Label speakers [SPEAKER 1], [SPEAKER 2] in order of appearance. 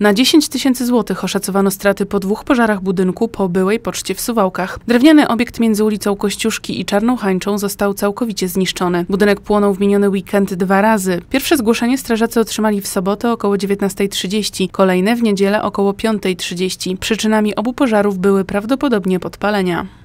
[SPEAKER 1] Na 10 000 złotych oszacowano straty po 2 pożarach budynku po byłej poczcie w Suwałkach. Drewniany obiekt między ulicą Kościuszki i Czarną Hańczą został całkowicie zniszczony. Budynek płonął w miniony weekend 2 razy. Pierwsze zgłoszenie strażacy otrzymali w sobotę około 19:30, kolejne w niedzielę około 5:30. Przyczynami obu pożarów były prawdopodobnie podpalenia.